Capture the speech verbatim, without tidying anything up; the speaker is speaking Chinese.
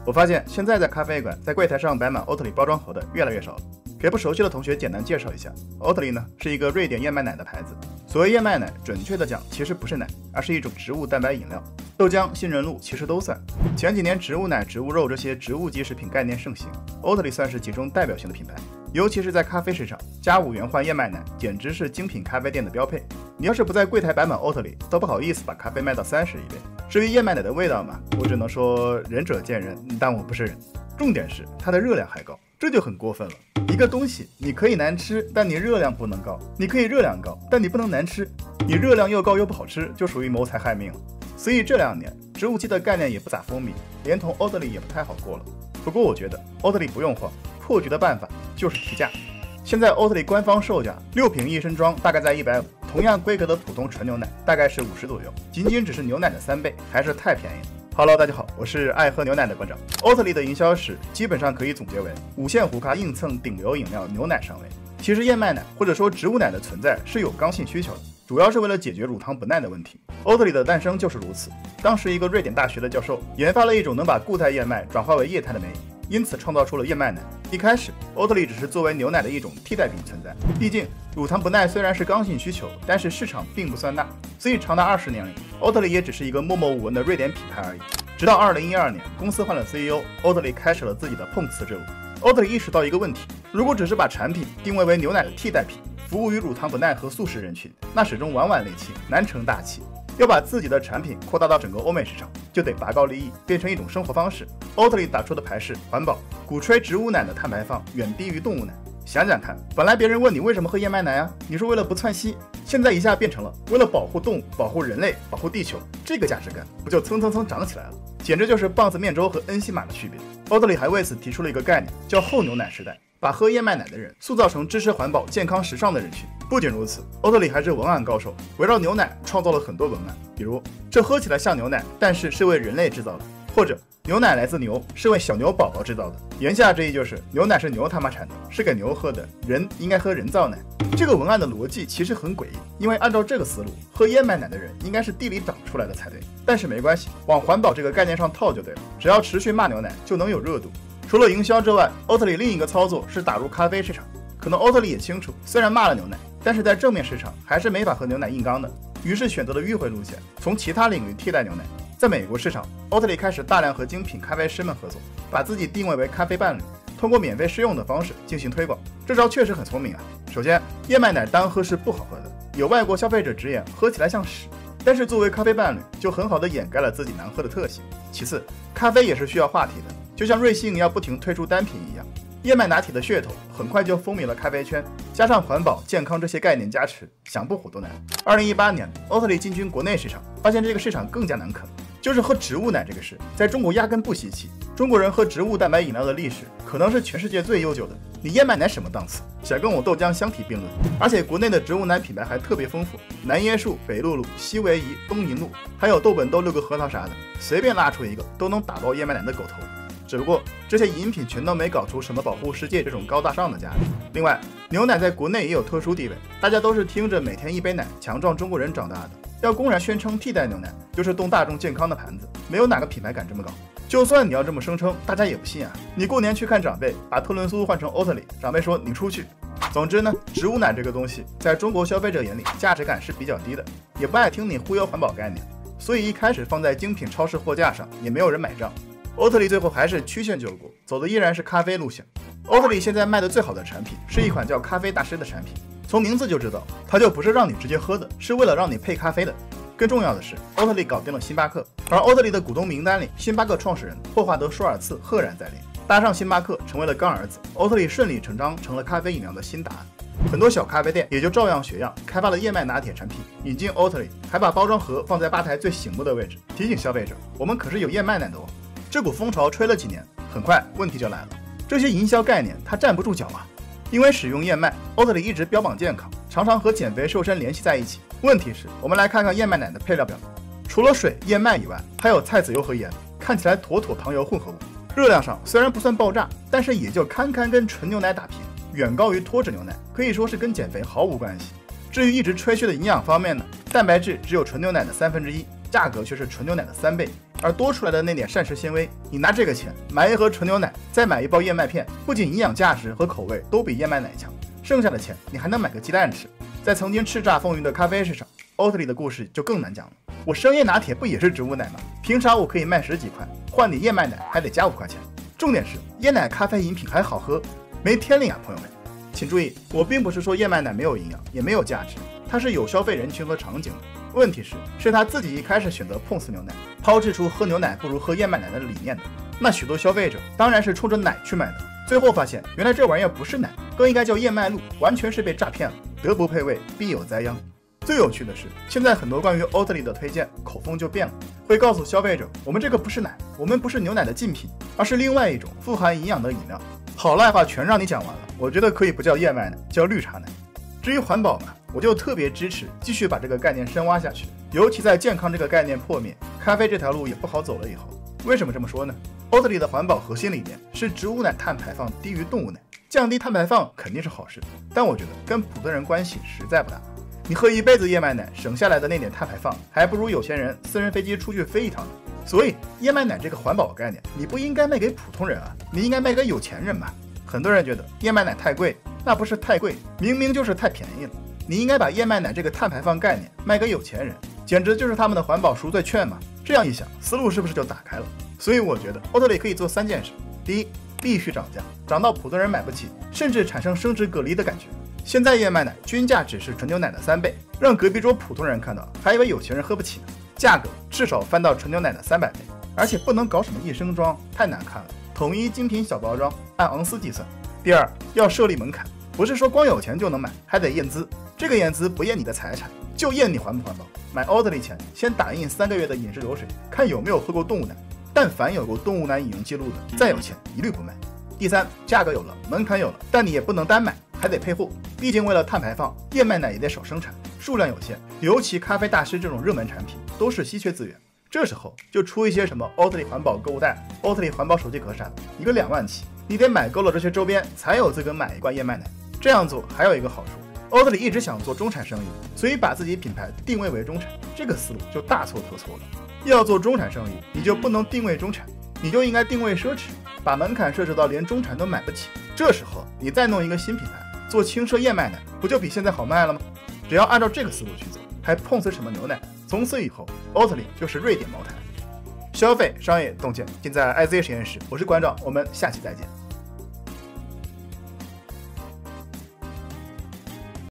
我发现现在在咖啡馆，在柜台上摆满欧特里包装盒的越来越少了。给不熟悉的同学简单介绍一下，欧特里呢是一个瑞典燕麦奶的牌子。所谓燕麦奶，准确的讲其实不是奶，而是一种植物蛋白饮料，豆浆、杏仁露其实都算。前几年植物奶、植物肉这些植物基食品概念盛行，欧特里算是其中代表性的品牌。尤其是在咖啡市场，加五元换燕麦奶简直是精品咖啡店的标配。你要是不在柜台摆满欧特里，都不好意思把咖啡卖到三十一杯。至于燕麦奶的味道嘛，我只能说仁者见仁，但我不是人。重点是它的热量还高，这就很过分了。一个东西你可以难吃，但你热量不能高；你可以热量高，但你不能难吃。你热量又高又不好吃，就属于谋财害命了。所以这两年植物基的概念也不咋风靡，连同欧特里也不太好过了。不过我觉得欧特里不用慌，破局的办法就是提价。现在欧特里官方售价六瓶一升装大概在一百五，同样规格的普通纯牛奶大概是五十左右，仅仅只是牛奶的三倍，还是太便宜了。Hello， 大家好，我是爱喝牛奶的馆长。欧特里的营销史基本上可以总结为五线胡咖硬蹭顶流饮料牛奶上位。其实燕麦奶或者说植物奶的存在是有刚性需求的，主要是为了解决乳糖不耐的问题。欧特里的诞生就是如此。当时一个瑞典大学的教授研发了一种能把固态燕麦转化为液态的酶，因此创造出了燕麦奶。一开始欧特里只是作为牛奶的一种替代品存在，毕竟乳糖不耐虽然是刚性需求，但是市场并不算大，所以长达二十年里，欧特里也只是一个默默无闻的瑞典品牌而已。直到二零一二年，公司换了 C E O， 欧特里开始了自己的碰瓷之路。欧特里意识到一个问题，如果只是把产品定位为牛奶的替代品，服务于乳糖不耐和素食人群，那始终晚晚累气，难成大器。要把自己的产品扩大到整个欧美市场，就得拔高利益，变成一种生活方式。欧特里打出的牌是环保，鼓吹植物奶的碳排放远低于动物奶。想想看，本来别人问你为什么喝燕麦奶啊，你说为了不窜稀，现在一下变成了为了保护动物、保护人类、保护地球，这个价值感不就蹭蹭蹭涨起来了？简直就是棒子面粥和恩西玛的区别。欧特里还为此提出了一个概念，叫后牛奶时代，把喝燕麦奶的人塑造成支持环保、健康、时尚的人群。不仅如此，欧特里还是文案高手，围绕牛奶创造了很多文案，比如这喝起来像牛奶，但是是为人类制造的，或者牛奶来自牛，是为小牛宝宝制造的。言下之意就是牛奶是牛他妈产的，是给牛喝的，人应该喝人造奶。这个文案的逻辑其实很诡异，因为按照这个思路，喝燕麦奶的人应该是地里长出来的才对。但是没关系，往环保这个概念上套就对了，只要持续骂牛奶就能有热度。除了营销之外，欧特里另一个操作是打入咖啡市场。可能欧特里也清楚，虽然骂了牛奶，但是在正面市场还是没法和牛奶硬刚的，于是选择了迂回路线，从其他领域替代牛奶。在美国市场，欧特里开始大量和精品咖啡师们合作，把自己定位为咖啡伴侣，通过免费试用的方式进行推广。这招确实很聪明啊！首先，燕麦奶单喝是不好喝的，有外国消费者直言喝起来像屎，但是作为咖啡伴侣，就很好的掩盖了自己难喝的特性。其次，咖啡也是需要话题的，就像瑞幸要不停推出单品一样。燕麦拿铁的噱头很快就风靡了咖啡圈，加上环保、健康这些概念加持，想不火都难。二零一八年，欧特里进军国内市场，发现这个市场更加难啃，就是喝植物奶这个事，在中国压根不稀奇。中国人喝植物蛋白饮料的历史可能是全世界最悠久的，你燕麦奶什么档次？想跟我豆浆相提并论？而且国内的植物奶品牌还特别丰富，南椰树、北露露、西维夷、东银露，还有豆本豆、六个核桃啥的，随便拉出一个都能打爆燕麦奶的狗头。只不过这些饮品全都没搞出什么保护世界这种高大上的价值。另外，牛奶在国内也有特殊地位，大家都是听着每天一杯奶强壮中国人长大的，要公然宣称替代牛奶就是动大众健康的盘子，没有哪个品牌敢这么搞。就算你要这么声称，大家也不信啊。你过年去看长辈，把特仑苏换成欧特里，长辈说你出去。总之呢，植物奶这个东西在中国消费者眼里价值感是比较低的，也不爱听你忽悠环保概念，所以一开始放在精品超市货架上也没有人买账。欧特里最后还是曲线救国，走的依然是咖啡路线。欧特里现在卖的最好的产品是一款叫咖啡大师的产品，从名字就知道，它就不是让你直接喝的，是为了让你配咖啡的。更重要的是，欧特里搞定了星巴克，而欧特里的股东名单里，星巴克创始人霍华德·舒尔茨赫然在列，搭上星巴克成为了干儿子，欧特里顺理成章成了咖啡饮料的新答案。很多小咖啡店也就照样学样，开发了燕麦拿铁产品，引进欧特里，还把包装盒放在吧台最醒目的位置，提醒消费者，我们可是有燕麦奶的哦。这股风潮吹了几年，很快问题就来了，这些营销概念它站不住脚啊。因为使用燕麦，欧特里一直标榜健康，常常和减肥瘦身联系在一起。问题是，我们来看看燕麦奶的配料表，除了水、燕麦以外，还有菜籽油和盐，看起来妥妥糖油混合物。热量上虽然不算爆炸，但是也就堪堪跟纯牛奶打平，远高于脱脂牛奶，可以说是跟减肥毫无关系。至于一直吹嘘的营养方面呢，蛋白质只有纯牛奶的三分之一，价格却是纯牛奶的三倍， 而多出来的那点膳食纤维，你拿这个钱买一盒纯牛奶，再买一包燕麦片，不仅营养价值和口味都比燕麦奶强，剩下的钱你还能买个鸡蛋吃。在曾经叱咤风云的咖啡市场，Oatly的故事就更难讲了。我深夜拿铁不也是植物奶吗？凭啥我可以卖十几块，换你燕麦奶还得加五块钱？重点是椰奶咖啡饮品还好喝，没天理啊，朋友们！请注意，我并不是说燕麦奶没有营养，也没有价值，它是有消费人群和场景的。问题是，是他自己一开始选择碰瓷牛奶，抛掷出喝牛奶不如喝燕麦奶的理念的。那许多消费者当然是冲着奶去买的，最后发现原来这玩意儿不是奶，更应该叫燕麦露，完全是被诈骗了。德不配位，必有灾殃。最有趣的是，现在很多关于 Oatly 的推荐口风就变了，会告诉消费者，我们这个不是奶，我们不是牛奶的竞品，而是另外一种富含营养的饮料。好赖话全让你讲完了，我觉得可以不叫燕麦奶，叫绿茶奶。至于环保嘛，我就特别支持继续把这个概念深挖下去，尤其在健康这个概念破灭，咖啡这条路也不好走了以后。为什么这么说呢？ Oatly 的环保核心理念是植物奶碳排放低于动物奶，降低碳排放肯定是好事，但我觉得跟普通人关系实在不大。你喝一辈子燕麦奶省下来的那点碳排放，还不如有钱人私人飞机出去飞一趟呢。所以燕麦奶这个环保概念，你不应该卖给普通人啊，你应该卖给有钱人吧。很多人觉得燕麦奶太贵，那不是太贵，明明就是太便宜了。你应该把燕麦奶这个碳排放概念卖给有钱人，简直就是他们的环保赎罪券嘛。这样一想，思路是不是就打开了？所以我觉得 Oatly 可以做三件事：第一，必须涨价，涨到普通人买不起，甚至产生生殖隔离的感觉。现在燕麦奶均价只是纯牛奶的三倍，让隔壁桌普通人看到，还以为有钱人喝不起呢。价格至少翻到纯牛奶的三百倍，而且不能搞什么一升装，太难看了。统一精品小包装，按盎司计算。第二，要设立门槛，不是说光有钱就能买，还得验资。这个验资不验你的财产，就验你环不环保。买 Oatly 前，先打印三个月的饮食流水，看有没有喝过动物奶。但凡有过动物奶饮用记录的，再有钱一律不卖。第三，价格有了，门槛有了，但你也不能单买，还得配货。毕竟为了碳排放，燕麦奶也得少生产，数量有限，尤其咖啡大师这种热门产品都是稀缺资源。这时候就出一些什么 Oatly 环保购物袋、Oatly 环保手机壳啥的，一个两万起，你得买够了这些周边，才有资格买一罐燕麦奶。这样做还有一个好处， Oatly 一直想做中产生意，所以把自己品牌定位为中产，这个思路就大错特错了。要做中产生意，你就不能定位中产，你就应该定位奢侈，把门槛设置到连中产都买不起。这时候你再弄一个新品牌，做轻奢燕麦奶，不就比现在好卖了吗？只要按照这个思路去做，还碰瓷什么牛奶？从此以后 Oatly 就是瑞典茅台。消费、商业、洞见尽在 I Z 实验室，我是馆长，我们下期再见。